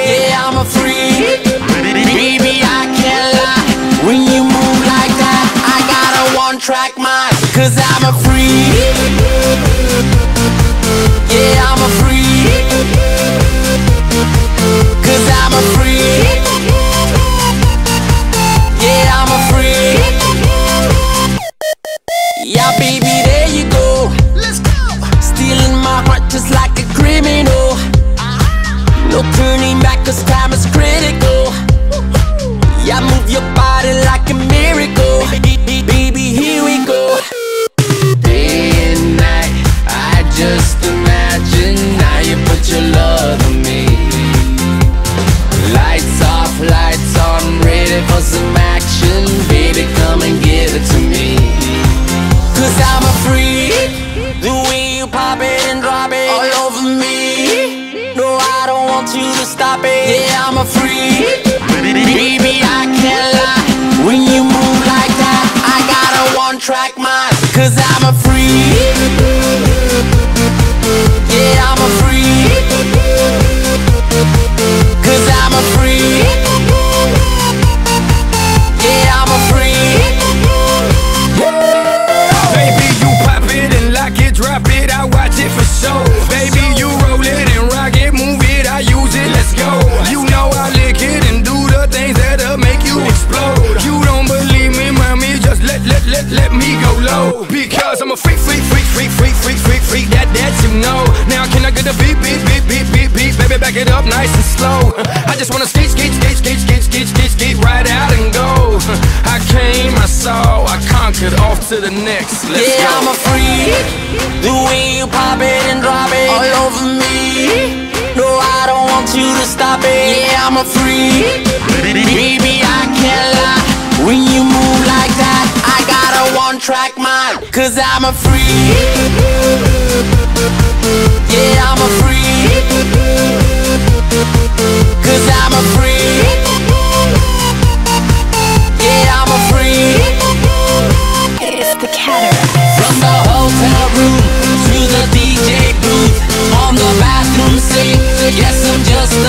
Yeah, I'm a freak. Baby, I can't lie. When you move like that, I got a one-track mind. Cause I'm a freak. Yeah, I'm a freak. Cause I'm a freak. Yeah, I'm a freak. Yeah, baby, there you go. Let's go. Stealing my heart just like a criminal. No turning back cause time is critical. Yeah, move your body like a miracle. Baby, here we go. Day and night, I just imagine now you put your love on me. Lights off, lights on, ready for some action. Baby, come and give it to me. Cause I'm a freak. The way you pop it and drop it all over me. No, I don't want you to stop it. Yeah, I'm a freak. Baby, I can't lie. When you move like that, I got a one-track mind. Cause I'm a freak. Yeah, I'm a freak. Cause I'm a freak. Yeah, I'm a freak. Baby, you pop it and lock it, drop it, I watch it for sure. Baby, you roll it and rock it, move it, I use it, let's go. You know I lick it and do the things that'll make you explode. You don't believe me, mommy, just let me go low. Because I'm a freak, that you know. Now can I get a beat, baby, back it up nice and slow. I just wanna skate right out and go. I came, I saw, I conquered, off to the next. Let's go. I'm a freak. The way you pop it and drop it all over me. No, I don't want you to stop it. Yeah, I'm a freak. Baby, I can't lie. When you move like that, I got a one-track mind. Cause I'm a freak. Yeah, I'm a freak. Cause I'm a freak. Yeah, I'm a freak. It's the cataract. From the hotel room to the DJ booth, on the bathroom sink. Yes, I'm just